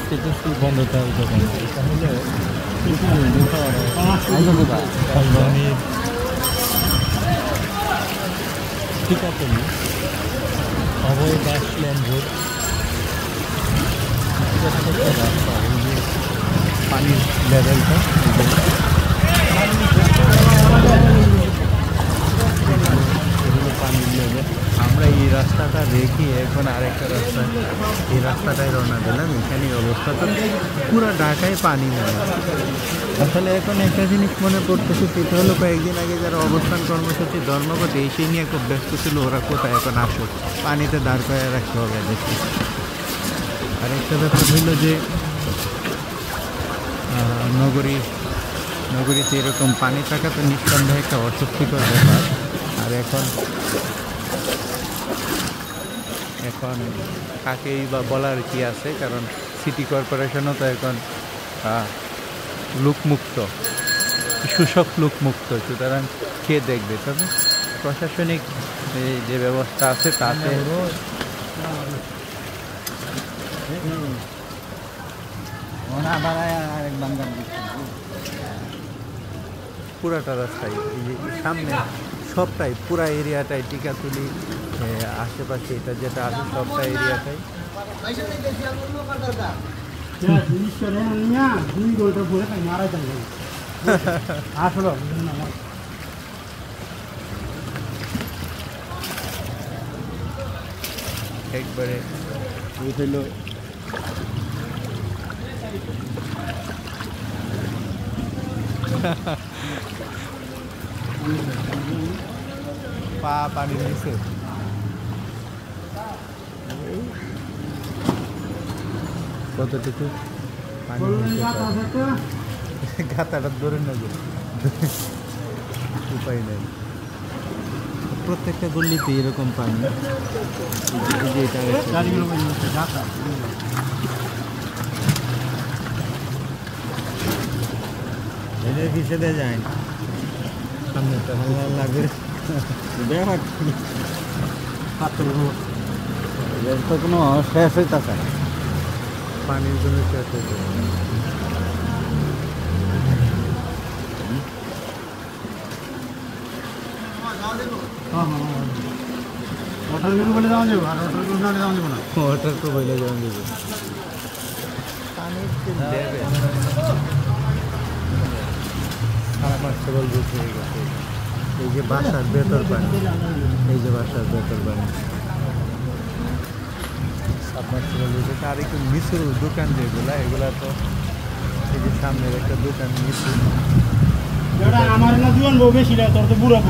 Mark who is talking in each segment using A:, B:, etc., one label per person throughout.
A: স্টেটাসটি বন্ধ থাকে যখন এটা হলো রাজধানীর টিকাতলি অভয় দাস লেন রোড রাস্তা এই যে পানির লেভেলটা পানির লেভেল। আমরা এই রাস্তাটা দেখি এখন আরেকটা রাস্তা এই রাস্তাটায় রওনা দিলাম। এখানে অবস্থাটা পুরো ঢাকায় পানি নেই। আসলে এখন একটা জিনিস মনে পড়তেছে সেটা হলো কয়েকদিন আগে যারা অবস্থান কর্মসূচি ধর্মঘট সেই নিয়ে খুব ব্যস্ত ছিল ওরা কোথায় এখন আসুক পানিতে দাঁড় করে রাখতে হবে দেখি। আরেকটা ব্যাপার হইল যে নগরীতে এরকম পানি থাকা তো নিঃসন্দেহে একটা অস্বস্তিকর ব্যাপার। আর এখন কাকেই বা বলার কি আছে, কারণ সিটি কর্পোরেশনও তো এখন লুকমুক্ত, শোষক লুকমুক্ত, সুতরাং কে দেখবে। তবে প্রশাসনিক যে ব্যবস্থা আছে তাতে পুরাটা রাস্তায় এই যে সামনে সবটাই পুরা এরিয়াটাই টিকাতলি আশেপাশে এটা যেটা আছে সবটা এরিয়াটাই একবারে হইল পা পানি নিচে কতটুকু পানি গাতাটা ধরে নেবে উপায় নেই। প্রত্যেকটা গল্লিতে এরকম পানি এদের পিছিয়ে যায় সামনেটা ভালো লাগে ব্যাপার তো কোনো শেষ হইতেছে পানির জন্য শেষ হইতে ওয়াটার তো বলে যাওয়া যাবে সাবমার্সিবল বুঝ হয়ে গেছে। এই যে বাসার ভেতর পানি, এই যে বাসার ভেতর পানি সাবমার্সিবল বুঝ হয়েছে। আর একটু মিশুর দোকান যেগুলা এগুলা তো এই যে সামনের একটা দোকান মিশু আমার না জীবন বউ বেশি না তোর তো বুড়া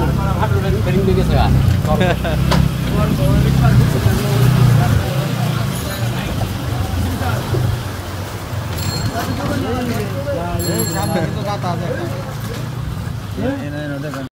A: সামনে তো গাতা আছে।